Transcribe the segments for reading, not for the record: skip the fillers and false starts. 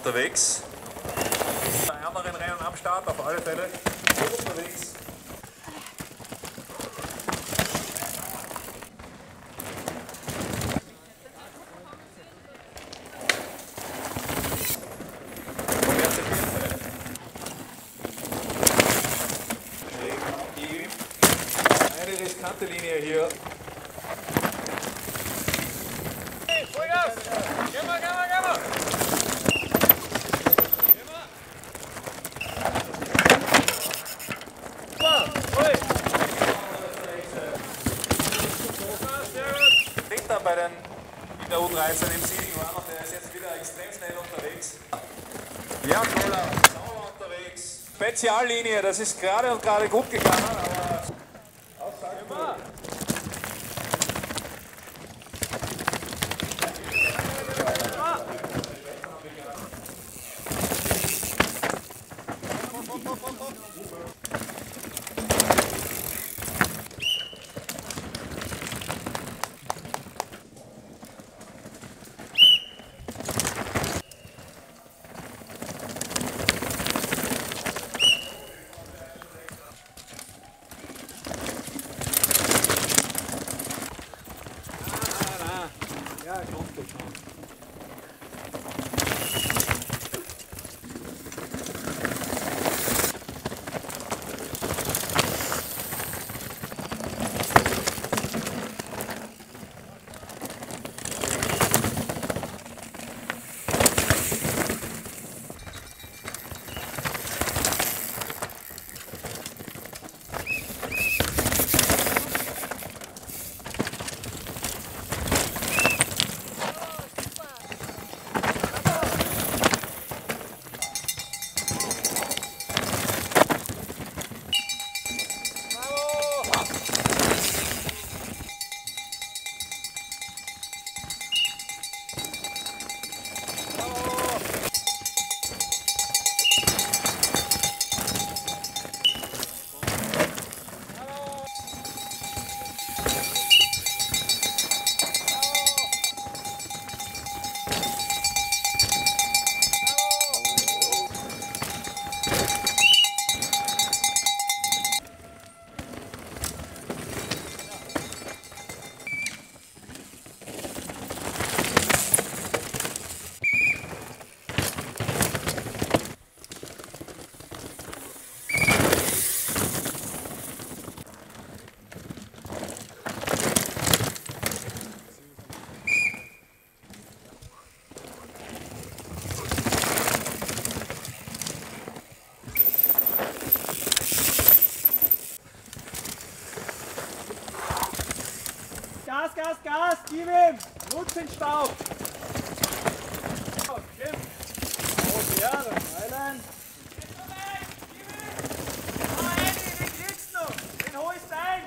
unterwegs. Bei anderen Rennen am Start auf alle Fälle. Gut unterwegs. Eine riskante Linie hier. Hey, Vollgas! Geh mal, geh mal, geh mal! Dritter bei den in der U13 im Sieg war noch, der ist jetzt wieder extrem schnell unterwegs. Ja, Koller, sauber unterwegs. Speziallinie, das ist gerade und gerade gut gegangen, aber Aussage. Ja, kommt doch schon. Gas, Gas, Gas, gib ihm! Nutz den Staub! Stimmt! Oh, ja, das Freilein! Aber Andy, den kriegst du noch! Den holst du ein!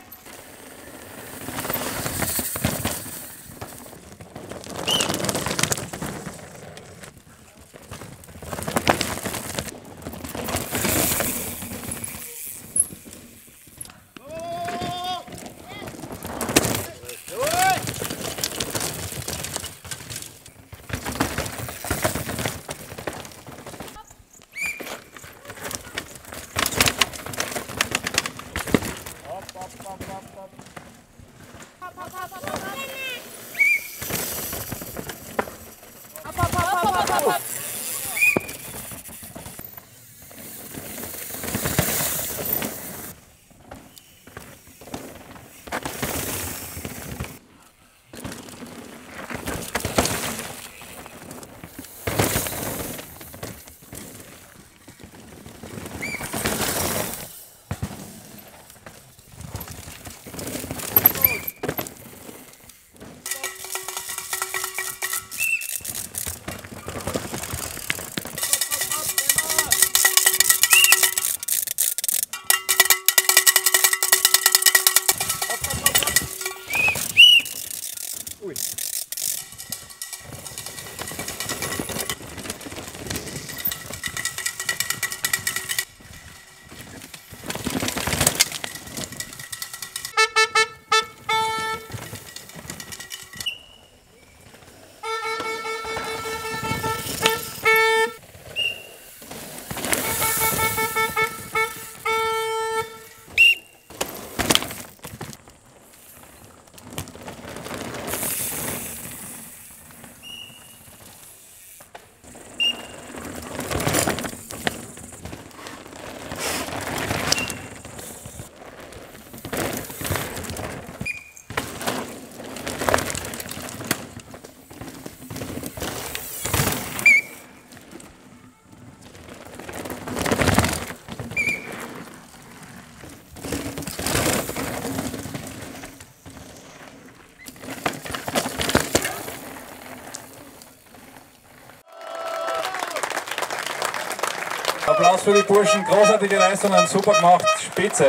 Applaus für die Burschen, großartige Leistungen, super gemacht, spitze.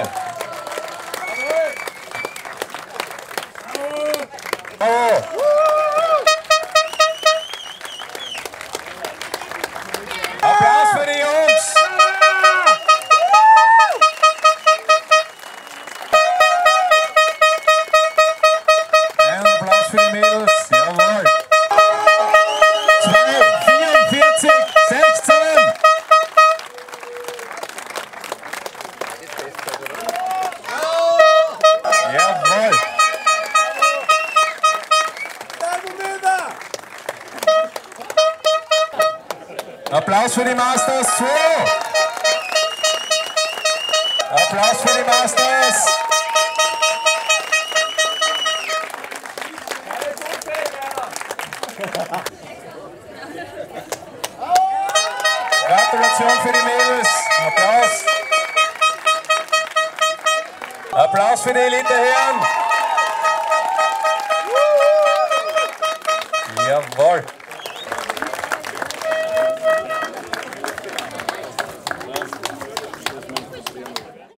Oh. Applaus für die Jungs! Ein Applaus für die Mädels, jawohl! 2, 44, 16! Jawohl! Applaus für die Masters 2! Applaus für die Masters! Gratulation für die Mädels! Applaus! Applaus für die Eliteherren! Jawohl!